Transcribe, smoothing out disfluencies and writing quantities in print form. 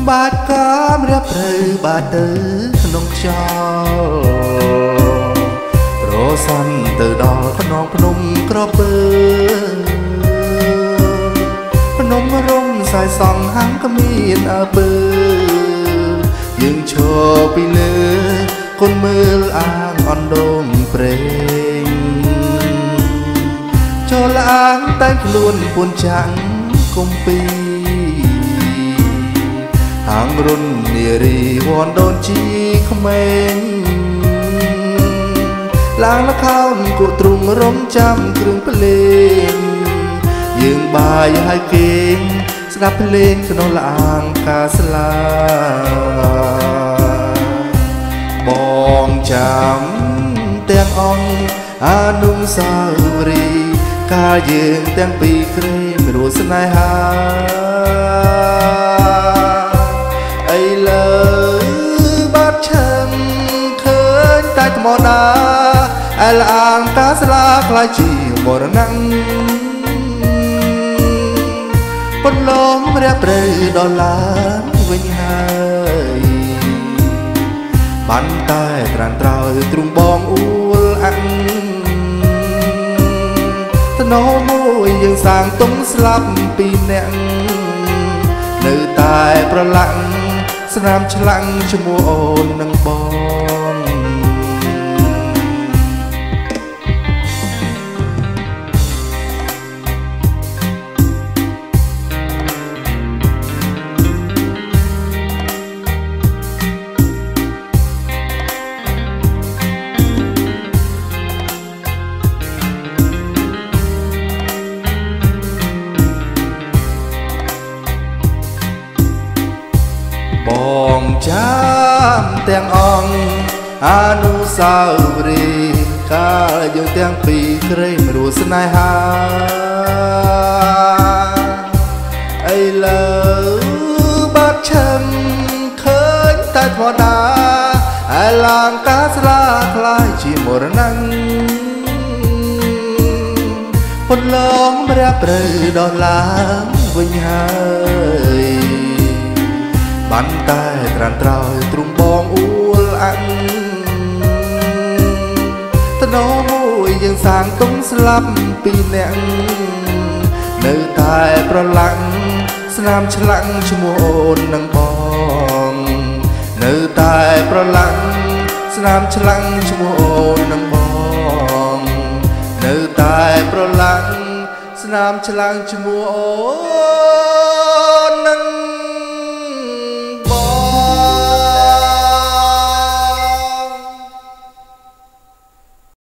បាទកាមរៀបត្រូវបាទទៅក្នុងខ្យល់រសាន់ទៅដល់ភ្នំក្រពើភ្នំរំសាយសង់ហាំងគ្មានអើពើយើងឈរពីលើគុនមើលអាងអណ្ដូងព្រេងចូលអាងតែខ្លួនពួនចាំងគុំពីហាងរុននារីវ័នដូនជីក្មេងឡើងលខោនគក់ទ្រុងរំចាំគ្រឿងភ្លេងយើងបាយហើយគេងស្ដាប់ភ្លេងក្នុងឡាងកាស្លាបងចាំទាំងអង្គអនុស្សាវរីយ៍កាលយើងទាំងពីរក្រែងរួចស្នេហាអីលើបាត់ឈឹងឃើញតែថ្មដាអលអាងកាស្លាខ្លាយជាមរណៈប៉ុនឡងរៀបត្រូវដល់ឡានវិញហើយបានតែត្រានត្រោយទ្រុងបងអួលអាក់ថ្នោមួយយើងសាងទុំស្លាប់ពីអ្នកនៅតែប្រឡាក់ស្នាមឆ្លាំងឈ្មោះអូននឹងបងបងចាំទាំងអង្គអនុស្សាវរីយ៍កាលយើងទាំងពីរក្រែងរួចស្នេហាអីលើបាត់ឈឹងឃើញតែធម្មតាអឡាងកាស្លាខ្លាយជាមរណៈប៉ុនឡងរៀបត្រូវដល់ឡានវិញហើយបានតែត្រានត្រោយទ្រុងបងអួលអាក់ថ្នោមួយយើងសាងទុំស្លាប់ពីអ្នកនៅតែប្រឡាក់ស្នាមឆ្លាំងឈ្មោះអូននឹងបងនៅតែប្រឡាក់ស្នាមឆ្លាំងឈ្មោះអូននឹងបងនៅតែប្រឡាក់ស្នាមឆ្លាំងឈ្មោះអូននឹង